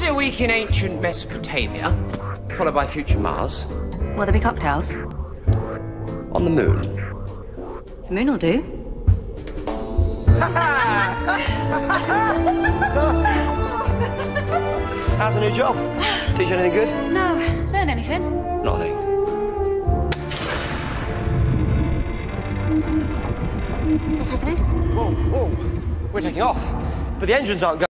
a week in ancient Mesopotamia, followed by future Mars. Will there be cocktails? On the moon. The moon will do. How's the new job? Teach you anything good? No. Learn anything? Nothing. What's happening? Whoa, whoa. We're taking off. But the engines aren't going.